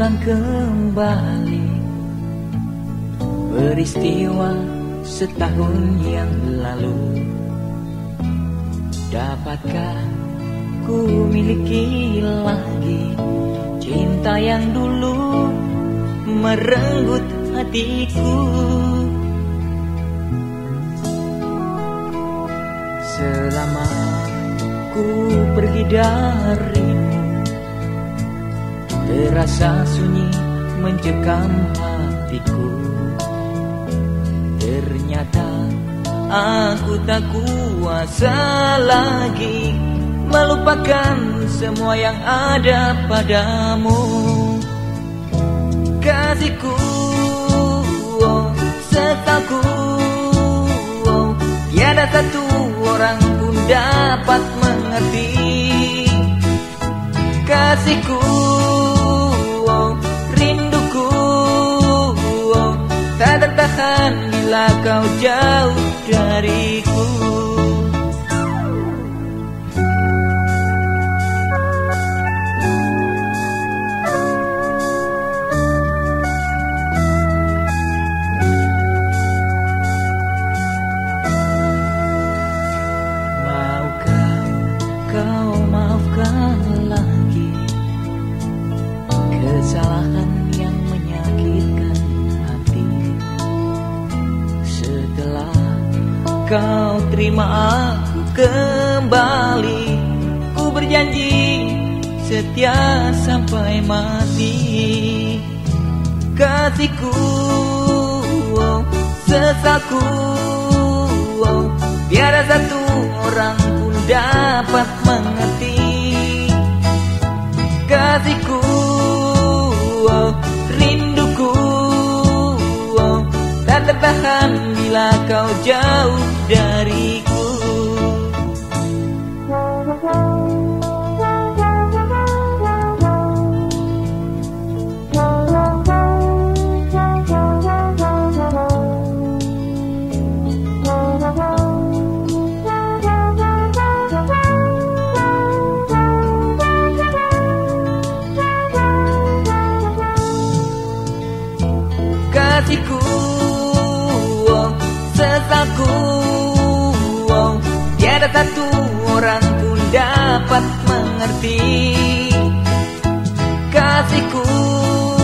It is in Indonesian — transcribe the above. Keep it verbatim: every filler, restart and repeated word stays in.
terulang kembali peristiwa setahun yang lalu. Dapatkah ku miliki lagi cinta yang dulu merenggut hatiku? Selama ku pergi darimu, terasa sunyi mencekam hatiku. Ternyata aku tak kuasa lagi melupakan semua yang ada padamu. Kasihku, oh, setaku, oh, tiada satu orang pun dapat mengerti. Kasihku, oh, rinduku, oh, tak tertahan bila kau jauh dariku. Maukah kau maafkan lagi kesalahan yang menyakitkan hati? Setelah kau terima aku kembali, ku berjanji setia sampai mati. Kasihku, oh, sesalku, oh, tiada satu orang pun dapat mengerti. Kasihku, oh, rinduku, oh, tak tertahan bila kau jauh dariku. Kasihku, oh, sesalku, oh, tiada satu orang pun dapat mengerti. Kasihku,